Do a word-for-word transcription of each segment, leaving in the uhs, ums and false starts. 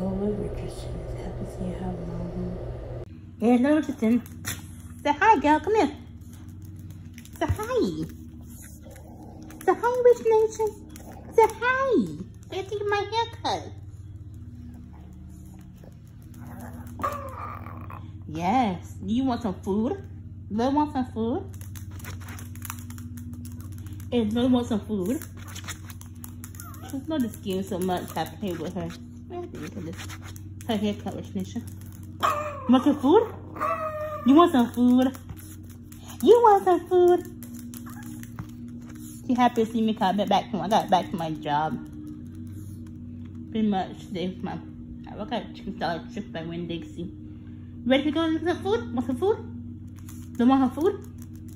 Lola Richardson is happy to see you have mom. There's Lola Richardson. Say hi, girl. Come here. Say hi. Say hi, Rich Nation. Say hi. Say to my haircut. Yes. Do you want some food? Lola want some food? Is Lola want some food? She's not just skin so much. I play with her. Look at this. Her haircut, Rich Nation. You want some food? You want some food? You want some food? She happy to see me come back from I got back to my job. Pretty much today was my I work at Chicken Salad Trip by Winn-Dixie. Ready to go get some food? Want some food? Don't want some food?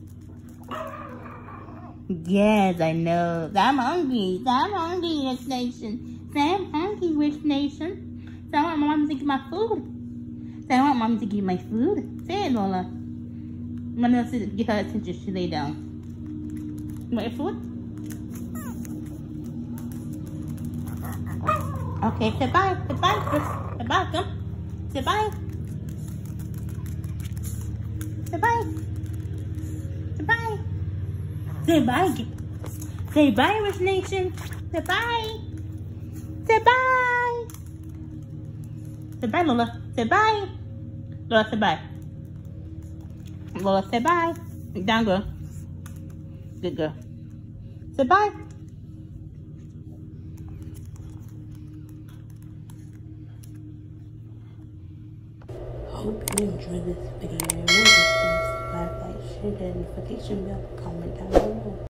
Yes, I know. I'm hungry. I'm hungry, Rich Nation. I'm hungry, Rich Nation. So I want my mom to get my food. So I want mom to give my food. Say it, Lola. I'm gonna get her attention. She lay down. You want your food? Okay, say bye. Say bye, Chris. Say bye, come. Say bye. Say bye. Say bye. Say bye. Say bye, Rich Nation. Say bye. Say bye. Say bye, Lola. Say bye. Lola, say bye. Lola, say bye. Down, girl. Good girl. Say bye. Hope you enjoyed this video. Remember to subscribe, like, share, that notification bell, comment down below.